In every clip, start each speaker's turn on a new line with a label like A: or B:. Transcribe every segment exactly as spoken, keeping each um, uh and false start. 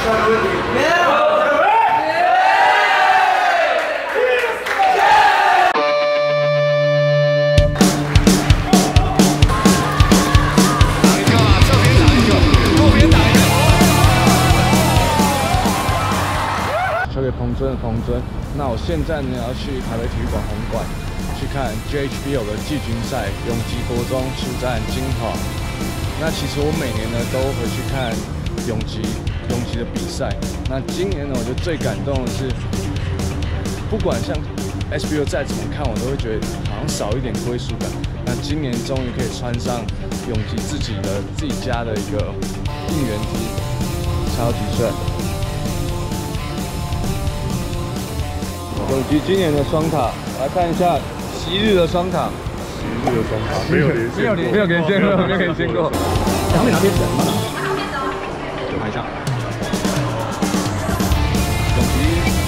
A: 球给彭尊的彭尊。那我现在呢要去台北体育馆红馆去看 J H B L 的季军赛，永吉国中出战金华。那其实我每年呢都回去看永吉永吉的比赛。那今年呢，我觉得最感动的是，不管像 S B L 再怎么看，我都会觉得好像少一点归属感。那今年终于可以穿上永吉自己的自己家的一个应援 T， 超级帅。 永吉今年的双塔，来看一下昔日的双塔。
B: 昔日的双塔没有连线，没有
A: 没有连线过，没有连线过。
C: 他们哪边人嘛？
A: 看一下。永吉，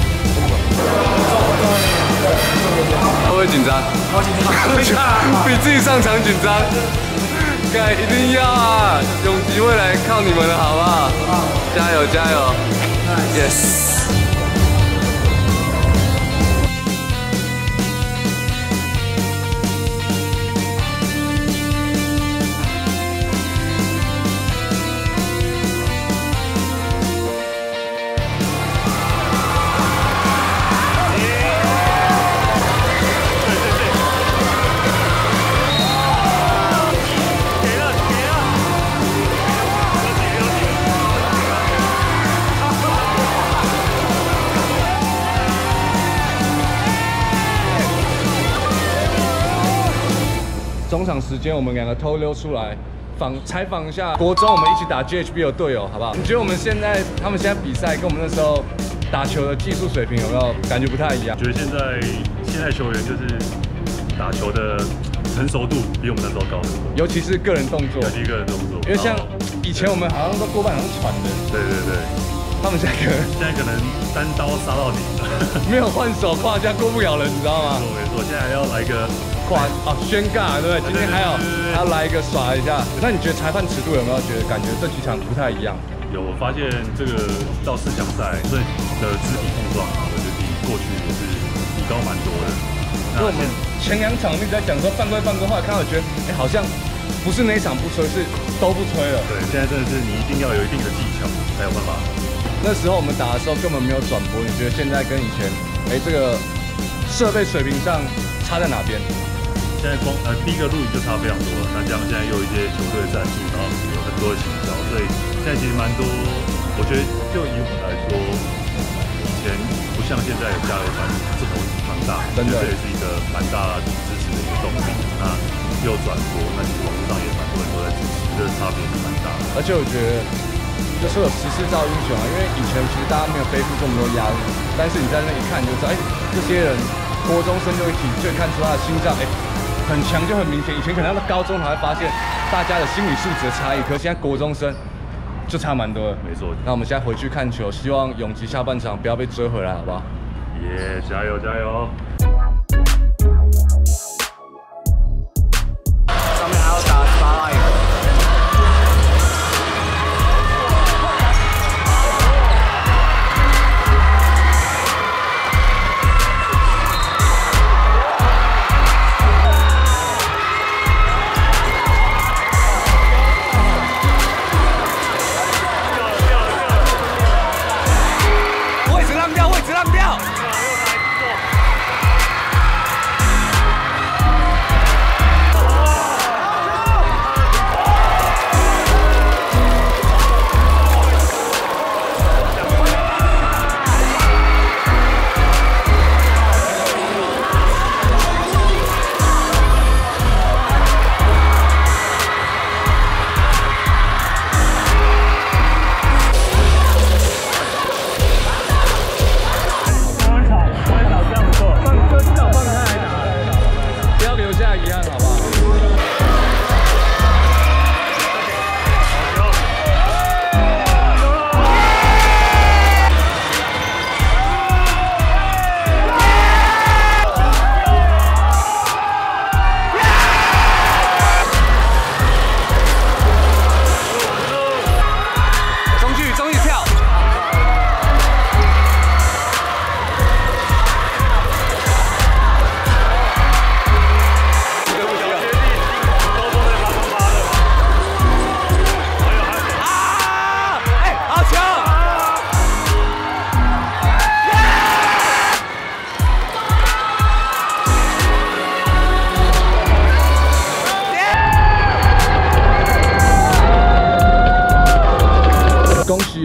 A: 会不会紧张？
C: 好紧张，
A: 比自己上场紧张。该一定要啊！永吉未来靠你们了，好不好？加油加油 ！Yes。 中场时间，我们两个偷溜出来访采访一下国中我们一起打 G H B 的队友，好不好？你觉得我们现在他们现在比赛跟我们那时候打球的技术水平有没有感觉不太一样？
B: 觉得现在现在球员就是打球的成熟度比我们那时候高很多，
A: 尤其是个人动作，
B: 尤其个人动作，
A: 因为像以前我们好像都多半好像传的，
B: 对对对，
A: 他们现在可能
B: 现在可能单刀杀到底，
A: 没有换手胯下过不了人，你知道吗？
B: 没错没错，现在还要来一个。
A: 跨哦宣尬对不对？今天还有还要来一个耍一下。那你觉得裁判尺度有没有觉得感觉这几场不太一样？
B: 有，我发现这个到四强赛这的肢体碰撞，我觉得比过去也是提高蛮多的。
A: 因为我们前两场一直在讲说犯规犯规，后来看到觉得哎好像不是那一场不吹，是都不吹了。
B: 对，现在真的是你一定要有一定的技巧才有办法。
A: 那时候我们打的时候根本没有转播，你觉得现在跟以前哎这个设备水平上差在哪边？
B: 现在光呃第一个录影就差非常多了，那加上现在又有一些球队赞助，然后有很多的行销，所以现在其实蛮多。我觉得就以我们来说，以前不像现在有加油团这么庞大，真的这也是一个蛮大支持的一个动力。那又转播，那其实网络上也蛮多人都在支持，这个差别是蛮大的。
A: 而且我觉得就是有时势造英雄啊，因为以前其实大家没有背负这么多压力，但是你在那一看你就知道，哎，这些人国中生就一起，就看出他的心脏，哎。 很强就很明显，以前可能到高中才会发现大家的心理素质的差异，可是现在国中生就差蛮多的。
B: 没错。那
A: 我们现在回去看球，希望永吉下半场不要被追回来，好不好？
B: 耶，加油加油！
C: 上面还要打八赖。
A: 位置让掉，位置让掉。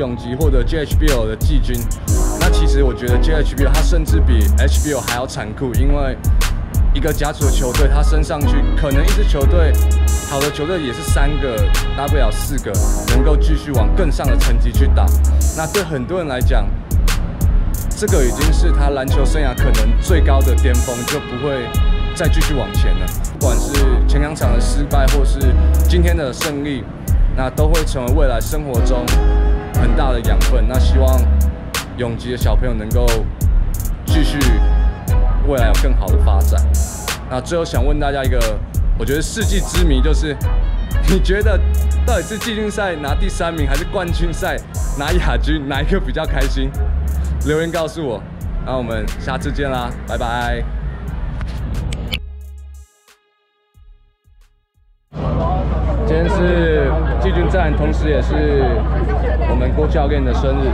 A: 永吉获得 J H B L 的季军。那其实我觉得 J H B L 它甚至比 H B L 还要残酷，因为一个甲组的球队，它升上去，可能一支球队好的球队也是三个，大不了四个，能够继续往更上的层级去打。那对很多人来讲，这个已经是他篮球生涯可能最高的巅峰，就不会再继续往前了。不管是前两场的失败，或是今天的胜利，那都会成为未来生活中很大的养分。那希望永吉的小朋友能够继续未来有更好的发展。那最后想问大家一个，我觉得世纪之谜，就是你觉得到底是季军赛拿第三名，还是冠军赛拿亚军，哪一个比较开心？留言告诉我。那我们下次见啦，拜拜。今天是季军战，同时也是我们郭教练的生日。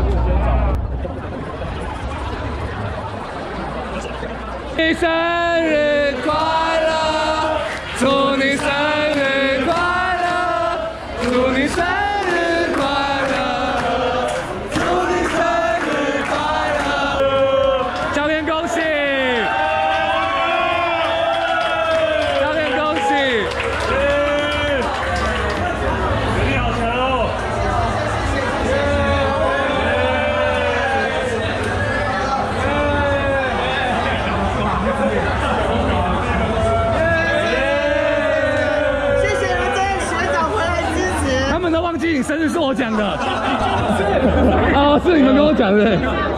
A: 你生日快乐，祝你生日快乐，祝你生日快乐，祝你生日快乐！教练恭喜！教练恭喜！
B: 你好强哦！
A: 他们都忘记你生日是我讲的，哦，是你们跟我讲的。